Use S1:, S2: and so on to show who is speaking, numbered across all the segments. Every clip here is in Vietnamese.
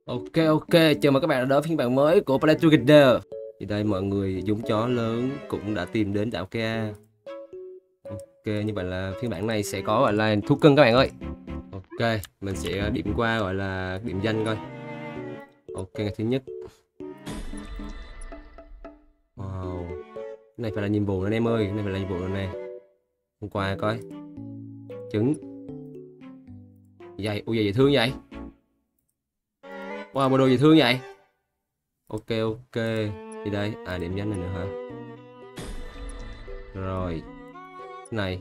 S1: Ok, chào mừng các bạn đã đến phiên bản mới của Play Together. Thì đây mọi người dũng chó lớn cũng đã tìm đến đảo Kea. Ok, như vậy là phiên bản này sẽ có gọi là thú cưng các bạn ơi. Ok, mình sẽ điểm qua gọi là điểm danh coi. Ok, ngày thứ nhất. Wow, cái này phải là nhiệm vụ nữa em ơi, cái này phải là nhiệm vụ nữa nè. Hôm qua coi. Trứng. Dày, ui dày thương vậy. Wow, bộ đồ dày thương vậy. Ok. Đi đây, điểm danh này nữa hả? Rồi. Này.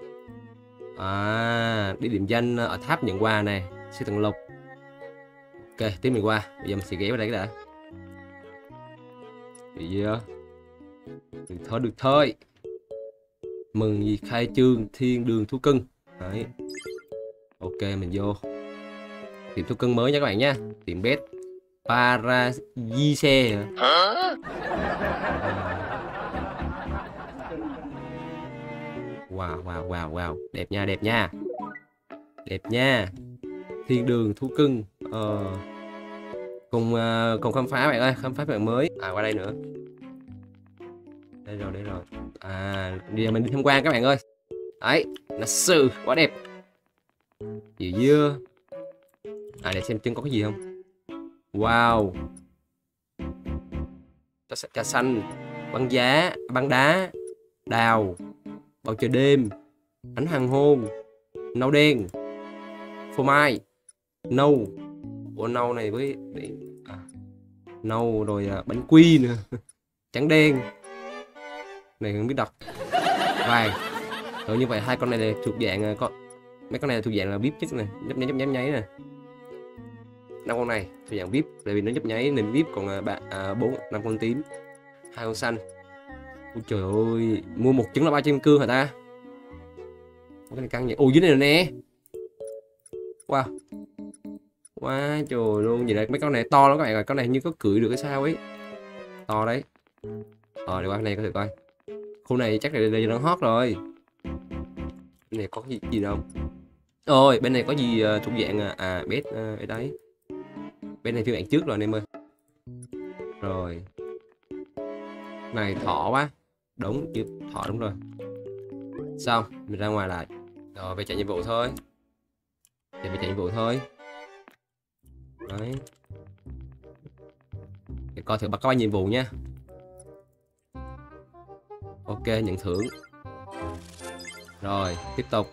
S1: Đi điểm danh ở tháp nhận quà nè, siêu tầng lục. Ok, tiếp mình qua. Bây giờ mình sẽ ghé vào đây cái đã. Thì chưa? Được thôi. Mừng gì khai trương thiên đường thú cưng. Đấy. Ok, mình vô. Tìm thú cưng mới nha các bạn nha. Tìm bét Paradiese hả? Wow. Đẹp nha. Đẹp nha. Thiên đường thú cưng. Cùng khám phá bạn ơi, khám phá bạn mới. Qua đây nữa. Đây rồi. Bây giờ mình đi tham quan các bạn ơi. Đấy, là sự quá đẹp. Gì dưa. Để xem chân có cái gì không. Wow. Trà xanh, băng đá, đào, bầu trời đêm, ánh hoàng hôn, nâu đen, phô mai, nâu. Ủa nâu này với nâu rồi bánh quy nữa. Trắng đen. Này không biết đọc. Vàng. Như vậy hai con này là thuộc dạng mấy con này là thuộc dạng là VIP nhất này, nhấp nháy nè. 5 con này thuộc dạng VIP tại vì nó nhấp nháy nên VIP, còn 5 con tím, 2 con xanh. Ôi trời ơi, mua một trứng là 300 cương hả ta? Cái này căng vậy. Ôi dưới này nè. Wow. Quá trời luôn. Vậy là mấy con này to lắm các bạn ơi, con này như có cưỡi được cái sao ấy. To đấy. Để qua này có thể coi. Khu này chắc là đang hot rồi. Bên này có gì đâu. Ôi, bên này có gì thuộc dạng bét đấy. Bên này phiên bản trước rồi anh em ơi. Rồi. Này thỏ quá. Đúng chứ, thỏ đúng rồi. Xong, mình ra ngoài lại. Rồi về chạy nhiệm vụ thôi. Đấy. Để coi thử có nhiệm vụ nha. Ok, nhận thưởng. Rồi, tiếp tục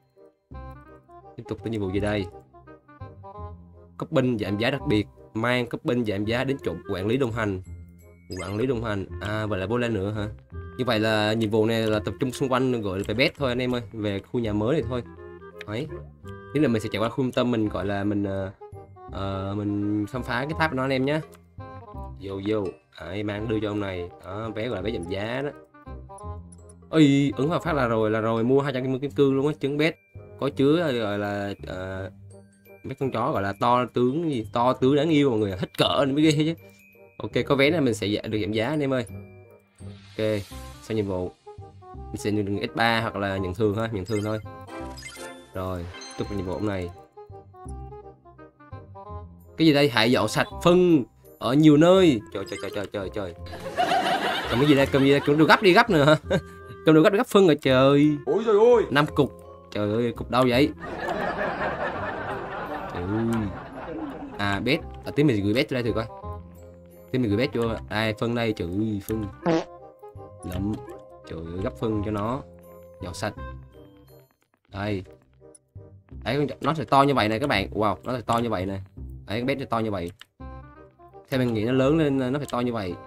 S1: tới nhiệm vụ gì đây? Cấp binh giảm giá đặc biệt, mang cấp binh giảm giá đến chỗ quản lý đồng hành. Vậy là vô lên nữa hả? Như vậy là nhiệm vụ này là tập trung xung quanh gọi là về bét thôi anh em ơi, về khu nhà mới này thôi. Đấy. Thế là mình sẽ chạy qua khu trung tâm, mình gọi là mình khám phá cái tháp của nó anh em nhé. Vô. Mang đưa cho ông này. Đó, vé gọi là vé giảm giá đó. Ơi, ứng vào phát là rồi mua 200 kim cương luôn á, trứng bét. Có chứa gọi là mấy con chó gọi là to tướng đáng yêu, mọi người hết cỡ nên mới ghê chứ. Ok, có vé này mình sẽ được giảm giá anh em ơi. Ok, xong nhiệm vụ mình sẽ nhận S3 hoặc là nhận thường thôi. Rồi, tiếp tục nhiệm vụ hôm này. Cái gì đây? Hãy dọn sạch phân ở nhiều nơi. Trời. Cầm cái gì đây? Cầm đồ gấp nữa hả? Cầm đồ gấp phân rồi trời.
S2: Ôi trời ơi.
S1: 5 cục. Trời ơi, cục đâu vậy? Trời ơi. Bét. Tí mình gửi bét cho đây thử coi. Đây, phân đây, trời ơi, phân. Lậm. Trời ơi, gấp phân cho nó. Dọn sạch. Đây. Đấy, nó sẽ to như vậy này các bạn. Wow, nó sẽ to như vậy nè. Đấy, bét nó to như vậy. Theo mình nghĩ nó lớn lên nó phải to như vậy.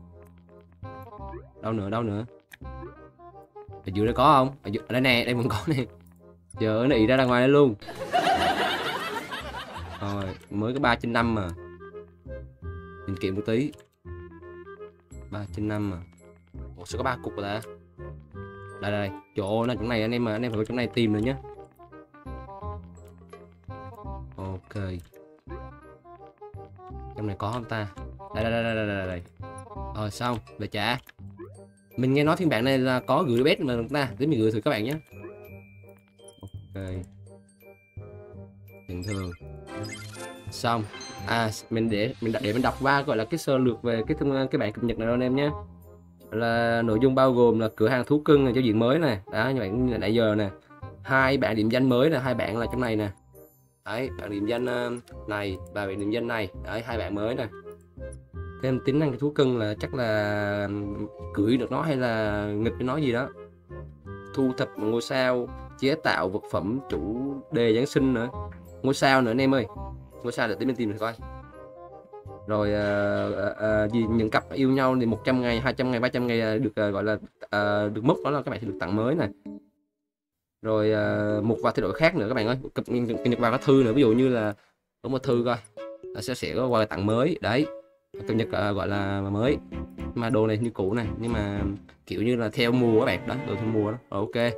S1: Đâu nữa? Ở dưới đây có không? Ở đây nè, đây vẫn có nè. Giờ nó ị ra ngoài đây luôn. Rồi, mới có 3/5 mà. Mình kiểm một tí. 3/5 mà. Ủa sao có 3 cục rồi ta? Đây. Trời ơi, nó chỗ này anh em phải có chỗ này tìm rồi nhé. Ok. Trong này có không ta? Đây. Rồi xong, về trả. Mình nghe nói phiên bản này là có gửi bét mà ta, để mình gửi thử các bạn nhé. Ok. Bình thường. Xong. Mình đọc qua gọi là cái sơ lược về cái bản cập nhật này đâu anh em nhé. Là nội dung bao gồm là cửa hàng thú cưng này, giao diện mới này, đó như bạn nãy giờ nè, 2 bạn điểm danh mới nè, 2 bạn là trong này nè, đấy bạn điểm danh này và bạn điểm danh này, đấy 2 bạn mới nè. Thêm tính năng cái thú cưng là chắc là cưỡi được nó hay là nghịch với nó gì đó. Thu thập ngôi sao, chế tạo vật phẩm chủ đề Giáng sinh nữa, ngôi sao nữa anh em ơi, ngôi sao để tí mình tìm thử coi. Rồi gì những cặp yêu nhau thì 100 ngày 200 ngày 300 ngày được gọi là được mốc đó là các bạn sẽ được tặng mới này. Rồi một vài thay đổi khác nữa các bạn ơi, cập nhật vào các thư nữa, ví dụ như là có một thư coi sẽ có quà tặng mới đấy, cập nhật gọi là mới, mà đồ này như cũ này nhưng mà kiểu như là theo mùa các bạn, đó đồ theo mùa đó. Rồi, ok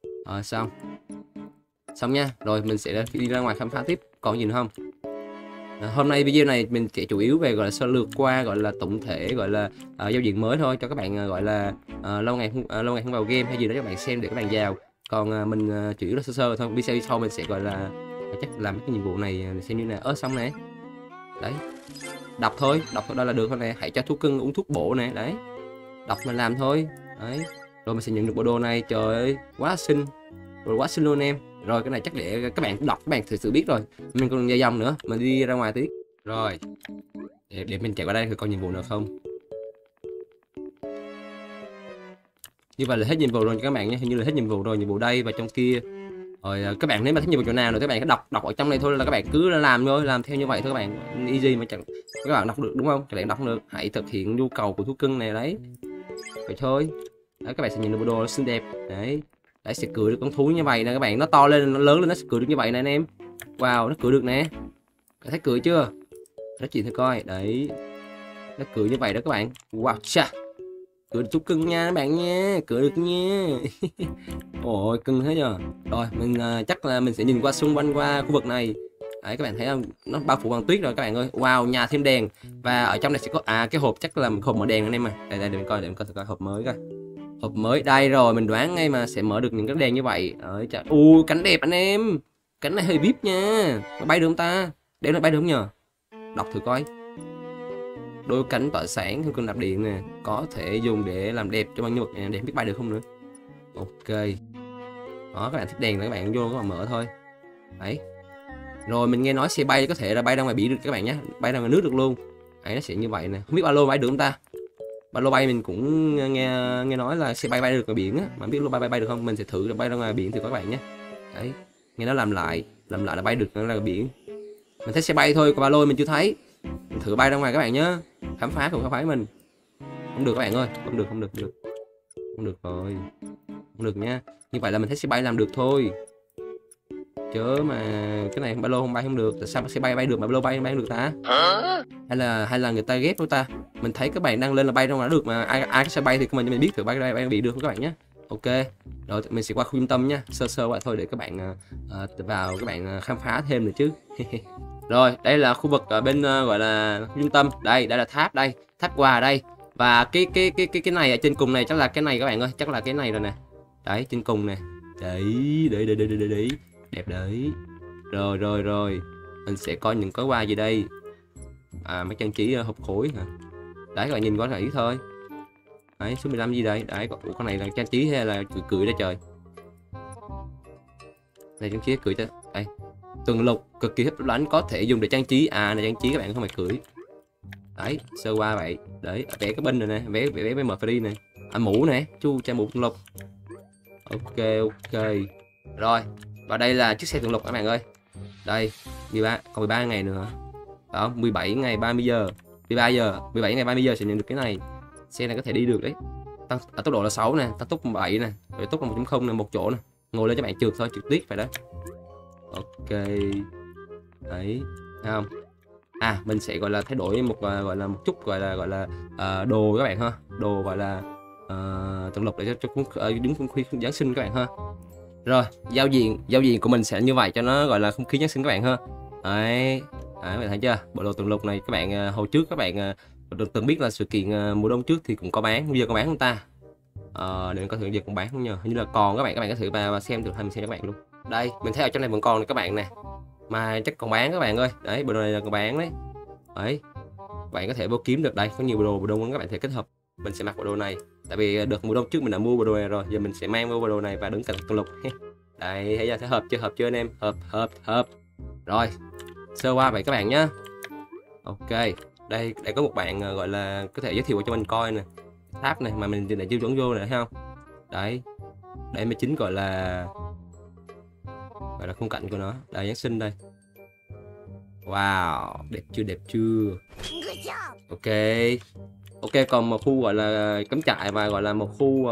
S1: xong nha. Rồi mình sẽ đi ra ngoài khám phá tiếp còn gì nữa không. Hôm nay video này mình chỉ chủ yếu về gọi là sơ lược qua gọi là tổng thể gọi là giao diện mới thôi, cho các bạn gọi là lâu ngày không vào game hay gì đó các bạn xem để các bạn vào. Còn mình chủ yếu là sơ thôi, video sau mình sẽ gọi là chắc làm cái nhiệm vụ này xem như nào. Xong nè, đấy đọc thôi đây là được thôi nè. Hãy cho thú cưng uống thuốc bổ nè, đấy đọc mình làm thôi đấy. Rồi mình sẽ nhận được bộ đồ này, trời ơi quá xinh, rồi quá xinh luôn em. Rồi cái này chắc để các bạn đọc các bạn thực sự biết rồi, mình còn dài dòng nữa, mình đi ra ngoài tí. Rồi để mình chạy qua đây thử coi nhiệm vụ nào không. Như vậy là hết nhiệm vụ rồi các bạn nhé, hình như là hết nhiệm vụ rồi, nhiệm vụ đây và trong kia. Rồi các bạn nếu mà thích nhiệm vụ chỗ nào nữa các bạn cứ đọc ở trong này thôi, là các bạn cứ làm thôi, làm theo như vậy thôi các bạn, easy mà chẳng các bạn đọc được đúng không, các bạn đọc được. Hãy thực hiện nhu cầu của thú cưng này đấy, vậy thôi. Đấy, các bạn sẽ nhận được bộ đồ xinh đẹp đấy. Đấy sẽ cưỡi được con thú như vậy nè các bạn, nó to lên nó lớn lên nó sẽ cưỡi được như vậy nè anh em. Wow, nó cưỡi được nè, các thấy cưỡi chưa, nói chuyện thử coi đấy, nó cưỡi như vậy đó các bạn. Wow cha, cưỡi được thú cưng nha các bạn nha, cưỡi được nha. Ôi cưng thế nhờ. Rồi mình chắc là mình sẽ nhìn qua xung quanh qua khu vực này. Đấy các bạn thấy không, nó bao phủ bằng tuyết rồi các bạn ơi. Wow, nhà thêm đèn và ở trong này sẽ có cái hộp, chắc là hộp mở đèn anh em mà. Đây để mình coi thử hộp mới coi. Hộp mới đây rồi, mình đoán ngay mà sẽ mở được những cái đèn như vậy. Trời, cánh đẹp anh em, cánh này hơi vip nha, nó bay được không ta, đeo nó bay được không nhờ, đọc thử coi. Đôi cánh tỏa sáng không cần nạp điện nè, có thể dùng để làm đẹp cho ban nhân vật nè, để biết bay được không nữa. Ok đó, các bạn thích đèn là các bạn vô các bạn mở thôi đấy. Rồi mình nghe nói xe bay có thể là bay ra ngoài biển được các bạn nhé, bay ra ngoài nước được luôn đấy, nó sẽ như vậy nè. Không biết ba lô bay được không ta, ba lô bay mình cũng nghe nói là xe bay được ngoài biển á, mà biết lô bay được không, mình sẽ thử bay ra ngoài biển thử các bạn nhé. Đấy nghe nó làm lại là bay được ra biển. Mình thấy xe bay thôi, còn ba lô mình chưa thấy, mình thử bay ra ngoài các bạn nhé, khám phá cùng khám phá mình. Không được các bạn ơi, không được rồi, không được nha. Như vậy là mình thấy xe bay làm được thôi, chớ mà cái này ba lô không bay không được. Tại sao xe bay được mà ba lô bay không được ta, hay là người ta ghép của ta. Mình thấy các bạn đăng lên là bay ra ngoài được mà ai có xe bay thì mình biết thử bay bị được không các bạn nhé. Ok rồi mình sẽ qua khu trung tâm nha, sơ vậy thôi để các bạn vào các bạn khám phá thêm nữa chứ. Rồi đây là khu vực ở bên gọi là trung tâm, đây là tháp, đây tháp quà đây. Và cái này ở trên cùng này chắc là cái này các bạn ơi, chắc là cái này rồi nè, đấy trên cùng nè, đấy đẹp đấy. Rồi mình sẽ có những cái quà gì đây, mấy trang trí hộp khối hả, đấy các bạn nhìn có là ý thôi. Đấy số 15 gì đây, đấy con này là trang trí hay là cười đó trời, này trang trí cười cho đây. Tuần lục cực kỳ hấp dẫn, có thể dùng để trang trí, này trang trí các bạn không phải cưỡi. Đấy sơ qua vậy đấy, vẽ cái binh rồi nè, vẽ mở free này, mũ nè, chu cha mũ tuần lục. Ok rồi, và đây là chiếc xe tuần lục các bạn ơi, đây 13 còn 13 ngày nữa đó, 17 ngày 30 giờ 17 ngày 30 giờ sẽ nhận được cái này. Xe này có thể đi được đấy, tăng tốc độ là 6 nè, tăng tốc 7 nè, rồi tốc là 1.0 nè, một chỗ nè, ngồi lên cho bạn trượt thôi, trượt tuyết phải đó. Ok đấy thấy không, mình sẽ gọi là thay đổi một gọi là một chút gọi là đồ các bạn ha, đồ gọi là tuần lục để cho đúng không khí Giáng sinh các bạn ha. Rồi giao diện của mình sẽ như vậy cho nó gọi là không khí Giáng sinh các bạn ha. Đấy các bạn thấy chưa, bộ đồ tuần lục này các bạn hồi trước các bạn từng biết là sự kiện mùa đông trước thì cũng có bán, bây giờ có bán không ta, để mình có thử giờ cũng bán không nhờ, hình như là còn các bạn có thử và xem được, hay mình xem cho các bạn luôn. Đây mình thấy ở trong này vẫn còn này các bạn nè, mà chắc còn bán các bạn ơi, đấy bộ đồ này là còn bán đấy. Đấy, bạn có thể vô kiếm được đây, có nhiều bộ đồ các bạn thể kết hợp. Mình sẽ mặc bộ đồ này, tại vì đợt mùa đông trước mình đã mua bộ đồ này rồi, giờ mình sẽ mang vô bộ đồ này và đứng cạnh con lục. Đây, thấy ra sẽ hợp chưa anh em? Hợp. Rồi, sơ qua vậy các bạn nhé. Ok, đây có một bạn gọi là có thể giới thiệu cho mình coi nè, tháp này mà mình đã chưa chuẩn vô này, thấy không? Đấy, đây mới chính gọi là khung cảnh của nó. Đây, Giáng sinh đây. Wow, đẹp chưa? Ok. Ok, còn một khu gọi là cắm trại và gọi là một khu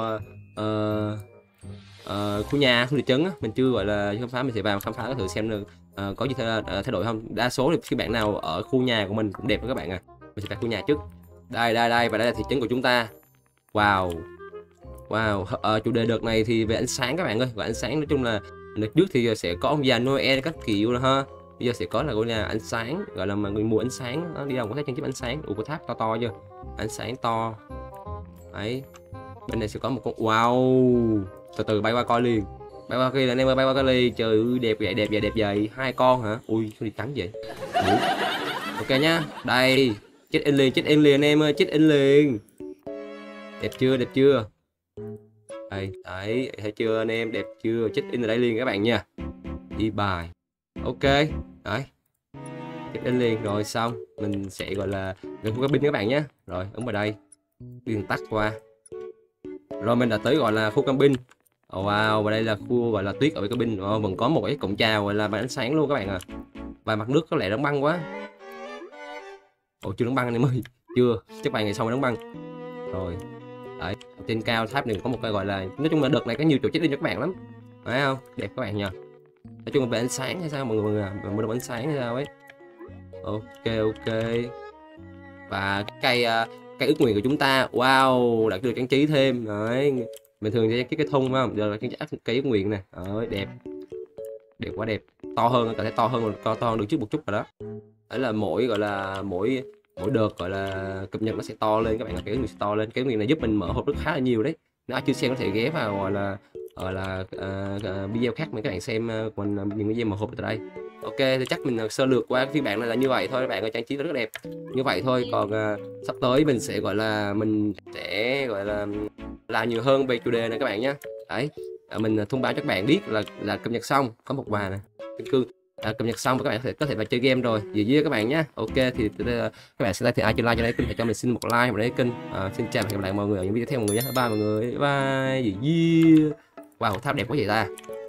S1: khu nhà, khu thị trấn á, mình chưa gọi là khám phá. Mình sẽ vào khám phá thử xem được có gì thay đổi không. Đa số thì các bạn nào ở khu nhà của mình cũng đẹp đó các bạn à. Mình sẽ vào khu nhà trước. Đây và đây là thị trấn của chúng ta. Wow. Chủ đề đợt này thì về ánh sáng các bạn ơi. Và ánh sáng nói chung là đợt trước thì sẽ có ông già Noel các kiểu là ha. Bây giờ sẽ có là gọi là ánh sáng, gọi là người mùa ánh sáng. Nó đi đâu có thấy trang trí ánh sáng. Của tháp to chưa? Ánh sáng to. Đấy. Bên này sẽ có một con wow. Từ bay qua coi liền. Bay qua kia là anh em ơi, bay qua coi liền. Trời ơi, đẹp vậy. 2 con hả? Ui, sao đi trắng vậy? Ok nhá. Đây, check in liền anh em ơi, check in liền. Đẹp chưa? Đây, đấy, thấy chưa anh em, đẹp chưa? Check in ở đây liền các bạn nha. Đi bài. Ok, đấy. Check in liền rồi xong, mình sẽ gọi là gần khu cabin các bạn nhé. Rồi, ấn vào đây. Điền tắt qua. Rồi mình đã tới gọi là khu cabin. Wow, và đây là khu gọi là tuyết ở cabin. Vẫn có một cái cổng chào gọi là bằng ánh sáng luôn các bạn à. Và mặt nước có lẽ đóng băng quá. Ồ, chưa đóng băng anh em ơi. Chưa, chắc vài ngày sau mới đóng băng. Rồi. Đấy, trên cao tháp này có một cái gọi là, nói chung là đợt này có nhiều chỗ check in cho các bạn lắm. Thấy không? Đẹp các bạn nhờ. Nói chung là về ánh sáng hay sao mọi người à? Mua ánh sáng hay sao ấy. Ok. Và cây ước nguyện của chúng ta, wow, đã được trang trí thêm. Đấy, bình thường sẽ trang trí cái thun phải không? Giờ là trang trí cây ước nguyện nè. Đấy, đẹp quá đẹp. To hơn, có thể to hơn được trước một chút rồi đó. Đấy là mỗi gọi là mỗi đợt gọi là cập nhật nó sẽ to lên các bạn, cái người sẽ to lên. Cái việc này giúp mình mở hộp rất khá là nhiều đấy. Nếu ai chưa xem có thể ghé vào gọi là video khác mà các bạn xem mình những video mở hộp từ đây. Ok, thì chắc mình sơ lược qua cái phiên bản này là như vậy thôi các bạn ơi, trang trí rất đẹp như vậy thôi. Còn sắp tới mình sẽ gọi là làm nhiều hơn về chủ đề này các bạn nhé. Đấy, mình thông báo cho các bạn biết là cập nhật xong, có một vài này cương cập nhật xong và các bạn có thể vào chơi game rồi với các bạn nhé. Ok, thì các bạn sẽ thì ai chưa like cho đây kênh, cho mình xin một like vào đây kênh. Xin chào và hẹn gặp lại mọi người ở những video tiếp theo mọi người nhé. Bye mọi người, bye. Wow, tháp đẹp quá vậy ta.